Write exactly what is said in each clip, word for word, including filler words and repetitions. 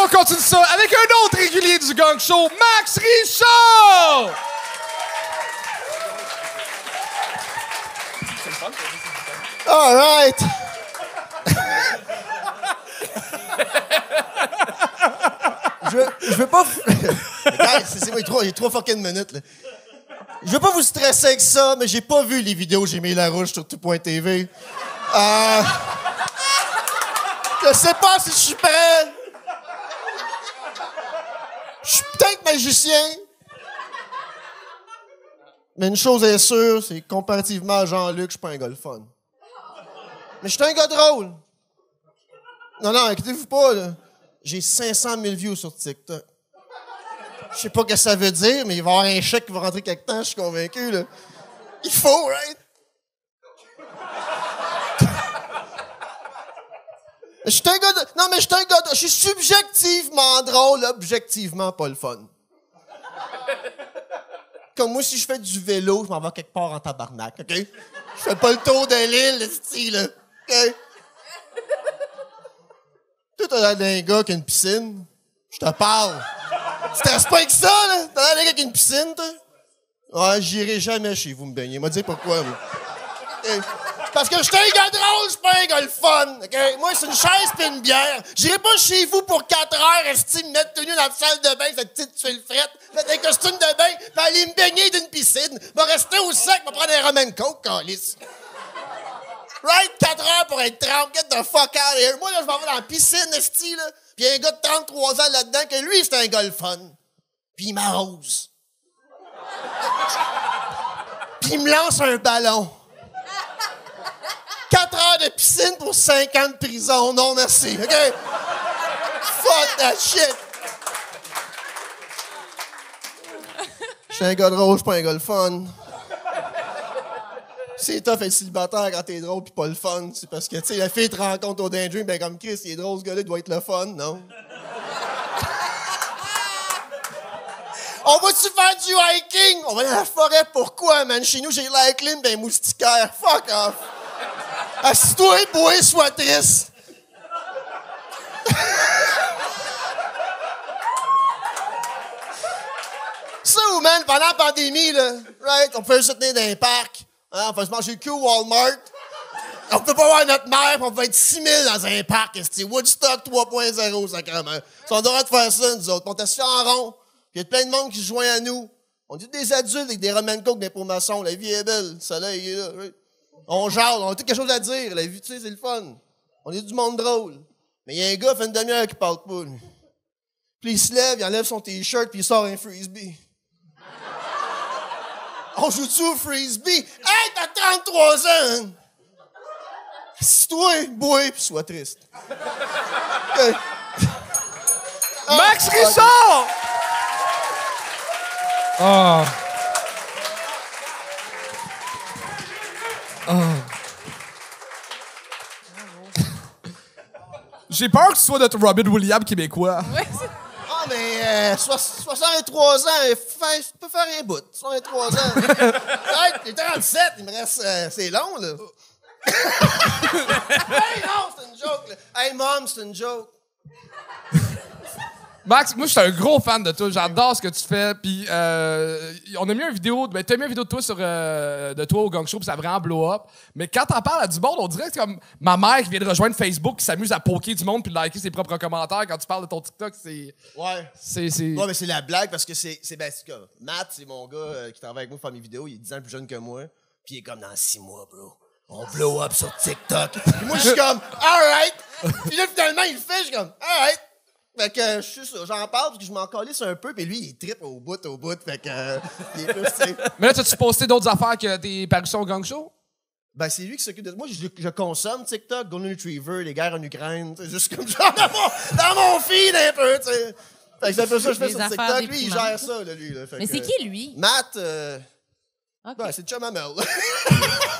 on continue ça avec un autre régulier du Gang Show, Max Richard! All right! je, je veux pas... Regarde, c'est, c'est, il y a trois, il y a trois fucking minutes, là. Je veux pas vous stresser avec ça, mais j'ai pas vu les vidéos J'ai mis la rouge sur tout point T V. Euh... Je sais pas si je suis prêt. Je suis peut-être magicien. Mais une chose est sûre, c'est que comparativement à Jean-Luc, je suis pas un gars le fun. Mais je suis un gars drôle. Non, non, inquiétez-vous pas, là. J'ai cinq cent mille views sur TikTok. Je sais pas ce que ça veut dire, mais il va y avoir un chèque qui va rentrer quelque temps, je suis convaincu, là. Il faut, right? Je suis un gars de... Non, mais je suis un gars de... Je suis subjectivement drôle, objectivement pas le fun. Comme moi, si je fais du vélo, je m'en vais quelque part en tabarnak, OK? Je fais pas le tour de l'île, le style, là. OK? Toi, t'as l'air d'un gars qui a une piscine. Je te parle. Tu stresses pas avec ça, là? T'as l'air d'un gars qui a une piscine, toi? Ouais, j'irai jamais chez vous me baigner. M'a dit pourquoi, moi. Okay. Parce que je suis un gars drôle, je suis pas un gars le fun. Okay? Moi, c'est une chaise pis une bière. J'irai pas chez vous pour quatre heures, rester me mettre tenu dans la salle de bain, cette petite tuile frette, mettre un costume de bain, pis aller me baigner d'une piscine. Va rester au sec, va prendre un rum and coke, câlisse. Right? quatre heures pour être trente, get the fuck out of here. Moi, là, je m'en vais dans la piscine, esti, là. Pis y a un gars de trente-trois ans là-dedans, que lui, c'est un gars le fun. Pis il m'arrose. Pis il me lance un ballon. quatre heures de piscine pour cinq ans de prison. Non, merci, OK? Fuck that shit. Je suis un gars drôle, je suis pas un gars le fun. C'est tough être célibataire quand t'es drôle pis pas le fun. C'est parce que, tu sais, la fille te rencontre au Daydream, ben comme Chris, il est drôle, ce gars-là, il doit être le fun, non? On va-tu faire du hiking? On va aller à la forêt, pourquoi, man? Chez nous, j'ai l'air clean, ben moustiquaire. Fuck off! Assis-toi, bois, sois triste. Ça, ou, man, pendant la pandémie, là, right, on peut se tenir dans un parc. Hein, on peut se manger le cul au Walmart. On peut pas voir notre mère, pis on peut être six mille dans un parc. C'est Woodstock trois point zéro, sacrément. Si on devrait faire ça, nous autres. On est assis en rond, pis il y a plein de monde qui se joint à nous. On dit des adultes avec des rum and coke, des promotions. La vie est belle, le soleil est là. Right? On jase, on a tout quelque chose à dire. La vie, tu sais, c'est le fun. On est du monde drôle. Mais il y a un gars, fait une demi-heure qui parle pas, lui. Puis il se lève, il enlève son T-shirt, puis il sort un frisbee. On joue-tu au frisbee? Hey, t'as trente-trois ans! Hein? Assis-toi, bois, puis sois triste. Okay. Max Richard! Ah. Oh. J'ai peur que tu sois notre Robin Williams québécois. Ouais, ah, mais euh, soixante-trois ans, il peut faire un bout. soixante-trois ans. Hey, t'es trente-sept, il me reste... Euh, c'est long, là. Hey, non, c'est une joke, là. Hey, mom, c'est une joke. Max, moi, je suis un gros fan de toi. J'adore ce que tu fais. Puis, euh, on a mis une vidéo. Ben, t'as mis une vidéo de toi sur euh, de toi au Gang Show, puis ça a vraiment blow up. Mais quand t'en parles à du monde, on dirait que c'est comme ma mère qui vient de rejoindre Facebook, qui s'amuse à poker du monde puis de liker ses propres commentaires. Quand tu parles de ton TikTok, c'est. Ouais. C'est. c'est... Ouais, mais c'est la blague parce que c'est. c'est ben, c'est comme. Matt, c'est mon gars euh, qui travaille avec moi pour faire mes vidéos. Il est dix ans plus jeune que moi. Puis il est comme dans six mois, bro. On blow up sur TikTok. Puis moi, je suis comme, alright. Puis là, finalement, il le fait. Je suis comme, alright. Fait que je suis ça, j'en parle parce que je m'en calisse un peu, puis lui, il trippe au bout, au bout, fait que euh, il est plus, tu sais. Mais là, t'as-tu posté d'autres affaires que tes parutions au Gang Show? Ben, c'est lui qui s'occupe de... Moi, je, je consomme TikTok, Golden Retriever, les guerres en Ukraine, tu sais, juste comme genre dans mon, dans mon feed un peu, tu sais. Fait que c'est un peu ça que je fais Les sur affaires TikTok. Lui, il déprimantes. gère ça, là, lui. Là, fait Mais que, c'est qui, lui? Matt, euh... Okay. ben, c'est Chum Amel.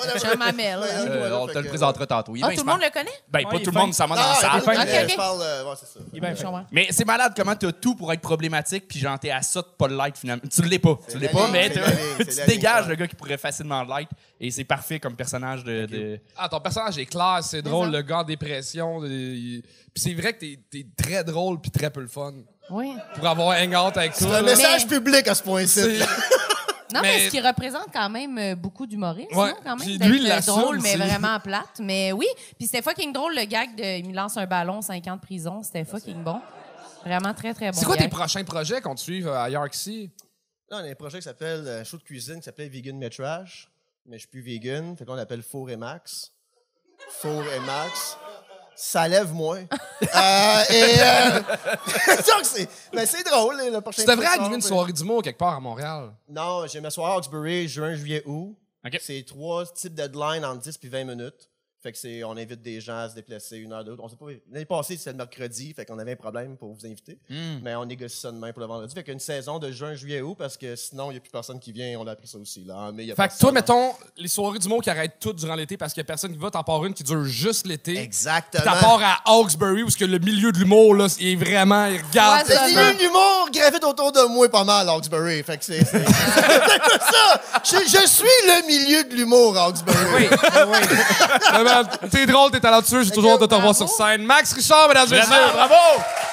Chum Amel. Euh, on te le présentera tantôt. Il est Ah, bien tout le monde smart. le connaît? Ben, Ouais, pas il tout est le monde, fin. ça m'a dans Non, la non, salle. il est fin, Ok, mais ok. je parle... euh, ouais, c'est ça. Il est bien Je comprends. Mais c'est malade comment t'as tout pour être problématique, puis genre t'es à ça de pas le light finalement. Tu l'es pas, tu l'es la pas, ligne, mais c'est t'as- la ligne, c'est tu la dégages ligne, le gars qui pourrait facilement le light, et c'est parfait comme personnage de. de- Ah, ton personnage est clair, c'est drôle, ça. le gars en dépression. de- il- Puis c'est vrai que t'es es très drôle puis très peu le fun. Oui. Pour avoir un hangout avec C'est toi. un là. message Mais- public à ce point-ci. C'est- Non, mais, Mais- ce qui représente quand même euh, beaucoup d'humoristes, Ouais. non, quand même. Puis d'être, lui, il euh, l'assume, drôle, mais c'est- vraiment plate. Mais oui, puis c'était fucking drôle, le gag de il me lance un ballon, cinq ans de prison. C'était fucking bon. Vraiment très, très bon. C'est quoi tes gag. prochains projets qu'on te suive à Yorksea? Là, on a un projet qui s'appelle un show de cuisine qui s'appelait Vegan Metrage. Mais je suis plus vegan. Fait qu'on l'appelle Four et Max. Four et Max. Ça lève moins. euh, et. Euh... Donc, c'est... Mais c'est drôle, le prochain Tu devrais truc, animer une mais- soirée d'humour quelque part à Montréal. Non, j'ai ma soirée à Hawkesbury, juin, juillet, août. Ok. C'est trois types de deadlines en dix puis vingt minutes. Fait que c'est, on invite des gens à se déplacer une heure de l'autre. On sait pas. L'année passée, c'était le mercredi, fait qu'on avait un problème pour vous inviter. Hmm. Mais on négocie ça demain pour le vendredi. Fait qu'une saison de juin, juillet, août, parce que sinon, il n'y a plus personne qui vient. On a appris ça aussi, là. Mais il y a Fait que personne, toi, hein. mettons, les soirées d'humour qui arrêtent toutes durant l'été parce qu'il y a personne qui va, t'en pars une qui dure juste l'été. Exactement. T'en pars à Hawkesbury où ce que le milieu de l'humour, là, il est vraiment, il regarde. Ouais, Le milieu de l'humour gravite autour de moi pas mal à Hawkesbury. Fait que c'est. c'est... ça! Je, je suis le milieu de l'humour à Hawkesbury. Oui, oui. Vraiment, t'es drôle, t'es talentueux, j'ai toujours hâte de te revoir bravo. sur scène. Max Richard, mesdames et messieurs. Bravo!